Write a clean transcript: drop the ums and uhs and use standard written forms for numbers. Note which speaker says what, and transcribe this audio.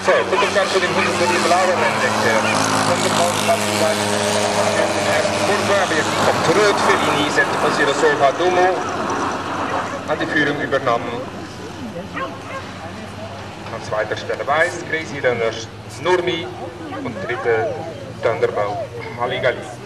Speaker 1: So, kommt das Ganze den Hund über die blaue Wände her. Kurve, aber jetzt kommt rot für ihn, setzt passiert Solva Domo. Hat die Führung übernommen. An zweiter Stelle Weiß, Crazy Runners Nurmi und dritte Thunderball Haligali.